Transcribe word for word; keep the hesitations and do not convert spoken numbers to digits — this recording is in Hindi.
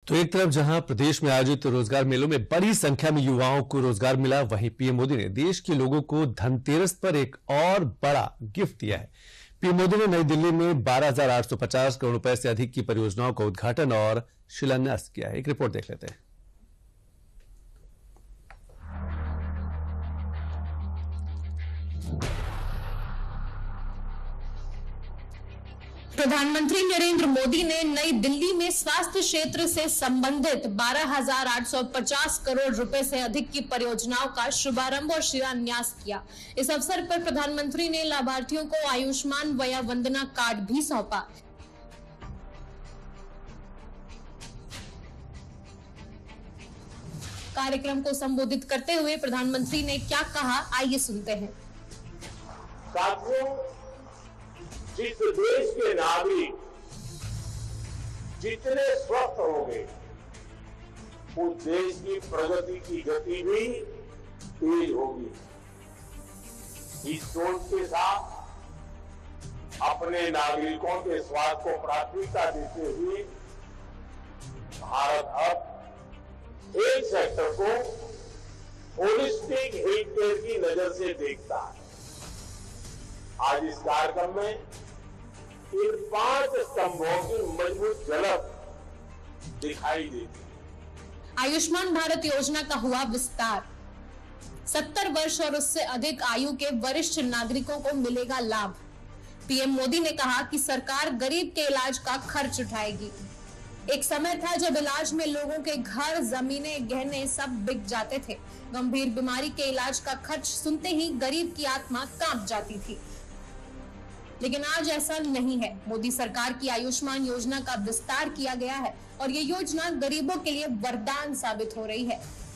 तो एक तरफ जहां प्रदेश में आयोजित रोजगार मेलों में बड़ी संख्या में युवाओं को रोजगार मिला, वहीं पीएम मोदी ने देश के लोगों को धनतेरस पर एक और बड़ा गिफ्ट दिया है। पीएम मोदी ने नई दिल्ली में बारह हजार आठ सौ पचास करोड़ रुपए से अधिक की परियोजनाओं का उद्घाटन और शिलान्यास किया है। एक रिपोर्ट देख लेते हैं। प्रधानमंत्री नरेंद्र मोदी ने नई दिल्ली में स्वास्थ्य क्षेत्र से संबंधित बारह हजार आठ सौ पचास करोड़ रुपए से अधिक की परियोजनाओं का शुभारंभ और शिलान्यास किया। इस अवसर पर प्रधानमंत्री ने लाभार्थियों को आयुष्मान वया वंदना कार्ड भी सौंपा। कार्यक्रम को संबोधित करते हुए प्रधानमंत्री ने क्या कहा, आइए सुनते हैं। साथियों, जिस देश के नागरिक जितने स्वस्थ होंगे, उस देश की प्रगति की गति भी तेज होगी। इस सोच के साथ अपने नागरिकों के स्वास्थ्य को प्राथमिकता देते हुए भारत अब एक सेक्टर को होलिस्टिक हेल्थ केयर की नजर से देखता है। आज इस कार्यक्रम में इन पांच स्तंभों की मजबूत झलक दिखाई देती है। आयुष्मान भारत योजना का हुआ विस्तार। सत्तर वर्ष और उससे अधिक आयु के वरिष्ठ नागरिकों को मिलेगा लाभ। पीएम मोदी ने कहा कि सरकार गरीब के इलाज का खर्च उठाएगी। एक समय था जब इलाज में लोगों के घर, जमीनें, गहने सब बिक जाते थे। गंभीर बीमारी के इलाज का खर्च सुनते ही गरीब की आत्मा कांप जाती थी, लेकिन आज ऐसा नहीं है। मोदी सरकार की आयुष्मान योजना का विस्तार किया गया है और ये योजना गरीबों के लिए वरदान साबित हो रही है।